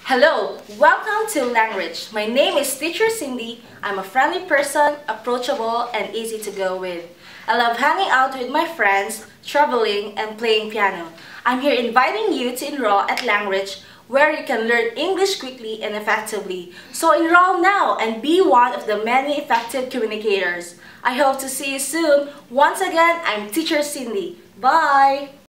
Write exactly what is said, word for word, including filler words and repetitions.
Hello, welcome to Language. My name is Teacher Cindy. I'm a friendly person, approachable, and easy to go with. I love hanging out with my friends, traveling, and playing piano. I'm here inviting you to enroll at Language, where you can learn English quickly and effectively. So enroll now and be one of the many effective communicators. I hope to see you soon. Once again, I'm Teacher Cindy. Bye!